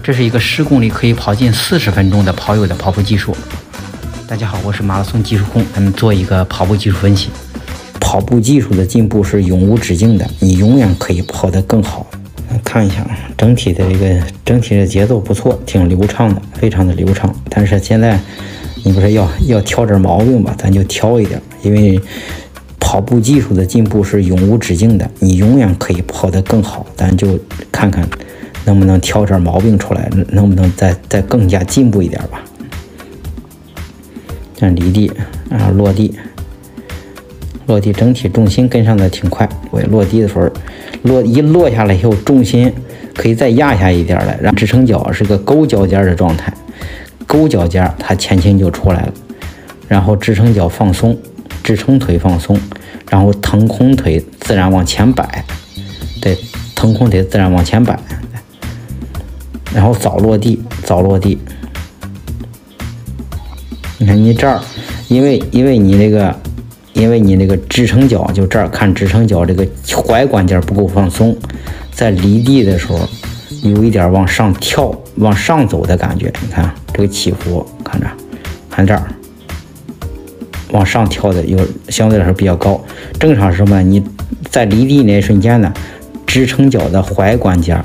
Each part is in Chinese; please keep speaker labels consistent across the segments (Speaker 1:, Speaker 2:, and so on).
Speaker 1: 这是一个10公里可以跑进40分钟的跑友的跑步技术。大家好，我是马拉松技术控，咱们做一个跑步技术分析。跑步技术的进步是永无止境的，你永远可以跑得更好。看一下整体的节奏不错，挺流畅的，非常的流畅。但是现在你不是要挑点毛病吧，咱就挑一点，因为跑步技术的进步是永无止境的，你永远可以跑得更好。咱就看看能不能挑点毛病出来，能不能再更加进步一点吧。这样离地啊，落地整体重心跟上的挺快。我落地的时候落下来以后，重心可以再压下一点来，让支撑脚是个勾脚尖的状态，勾脚尖它前倾就出来了，然后支撑脚放松，支撑腿放松，然后腾空腿自然往前摆，对，腾空腿自然往前摆，然后早落地。你看你这儿，因为你这个支撑脚，就这儿看支撑脚这个踝关节不够放松，在离地的时候有一点往上跳、往上走的感觉。你看这个起伏，看这儿往上跳的有相对来说比较高。正常是什么？你在离地那一瞬间呢，支撑脚踝关节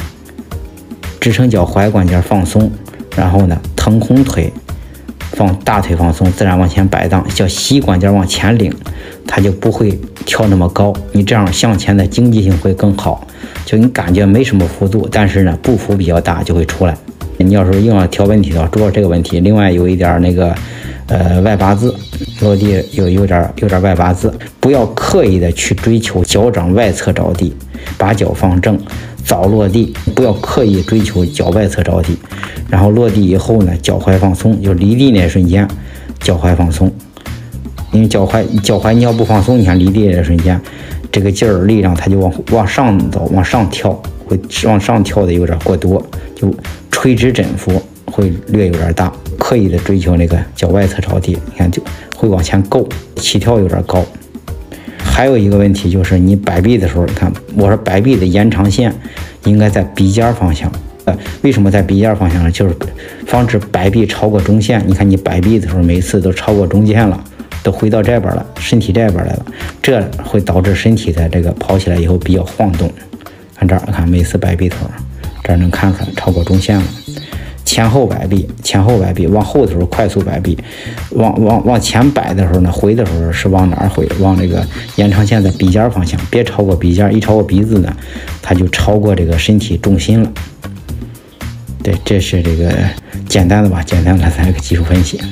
Speaker 1: 放松，然后呢腾空腿。大腿放松，自然往前摆荡，叫膝关节往前领，它就不会跳那么高。你这样向前的经济性会更好，就你感觉没什么幅度，但是呢步幅比较大就会出来。你要是硬要挑问题的话，主要这个问题。另外有一点那个外八字，落地有点外八字，不要刻意的去追求脚掌外侧着地，把脚放正。早落地，不要刻意追求脚外侧着地，然后落地以后呢，脚踝放松，就离地那瞬间，脚踝放松。因为脚踝你要不放松，你看离地那瞬间，这个劲儿力量它就往上走，往上跳，会往上跳的有点过多，就垂直振幅会略有点大，刻意的追求那个脚外侧着地，你看就会往前够，起跳有点高。还有一个问题就是你摆臂的时候，你看我说摆臂的延长线应该在鼻尖方向。为什么在鼻尖方向呢？就是防止摆臂超过中线。你看你摆臂的时候，每次都超过中间了，都回到这边了，身体这边来了，这会导致身体在这个跑起来以后比较晃动。看这儿，看每次摆臂头，这儿能看出来超过中线了。前后摆臂，往后的时候快速摆臂，往前摆的时候呢，回的时候是往哪儿回？往这个延长线在鼻尖方向，别超过鼻尖，一超过鼻子呢，它就超过这个身体重心了。对，这是这个简单的咱这个技术分析。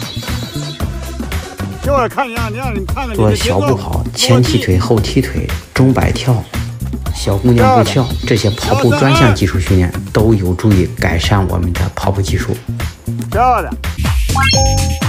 Speaker 2: 就是看一样，你看看
Speaker 1: 做小步跑，前踢腿、后踢腿、中摆跳。小姑娘不跳，这些跑步专项技术训练都有助于改善我们的跑步技术。
Speaker 2: 漂亮。